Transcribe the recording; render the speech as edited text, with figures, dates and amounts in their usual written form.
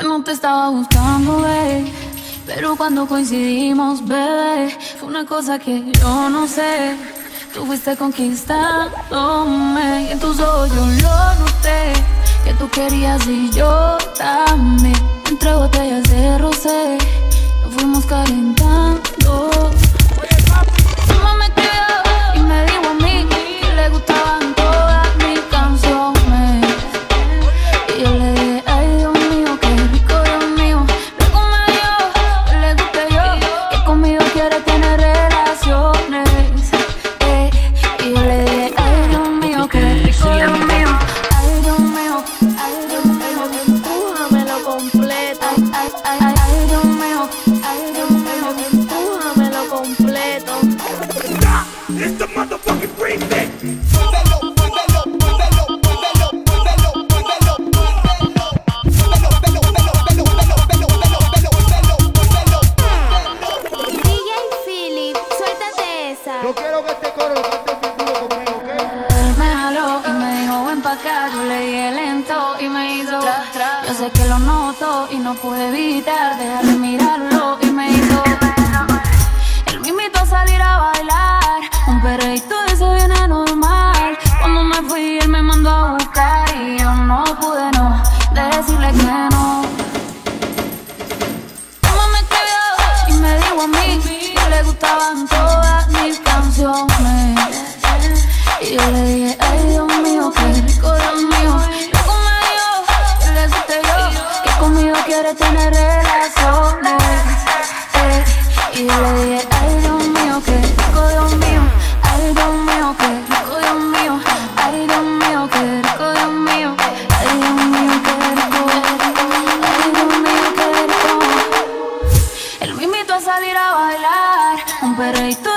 no te estaba buscando, babe, pero cuando coincidimos, bebé, fue una cosa que yo no sé. Tú fuiste conquistándome y en tus ojos yo lo noté, que tú querías y yo también. Entre botellas de rosé nos fuimos calentando. Tu mamá me escribió y me dijo a mí que le gustaban todas mis canciones. Y yo le dije, ay Dios mío, qué rico, Dios mío. Luego me dijo que le guste yo, que conmigo quiere tener relaciones. Y yo le dije, ay Dios mío, qué rico, Dios mío. Ay Dios mío, ay Dios mío, empújamelo completo. Ay Dios mío, empújamelo completo. It's the motherfucking remix. DJ Philip, suéltate esa. Yo quiero que este coro lo cante el futuro conmigo, ¿ok? Él me jaló y me dijo ven pa' acá, yo le dije lento y me hizo yo sé que lo noto y no pude evitar dejar de mirarlo y me hizo él me invitó a salir a bailar, un perreíto de ese viene normal. Cuando me fui él me mandó a buscar y yo no pude no decirle que no. Mamá me escribió y me dijo a mí que le gustaban todas mis canciones. Y yo le dije, ay Dios mío, qué rico, Dios mío. Luego me dijo que le guste yo, que conmigo quiere tener relaciones. Y yo le dije, ay Dios mío, qué rico, Dios mío. Ay Dios mío, qué rico, Dios mío. Ay Dios mío, qué rico, Dios mío. Ay Dios mío, qué rico. Ay Dios mío, qué rico. Él me invitó a salir a bailar, un perreíto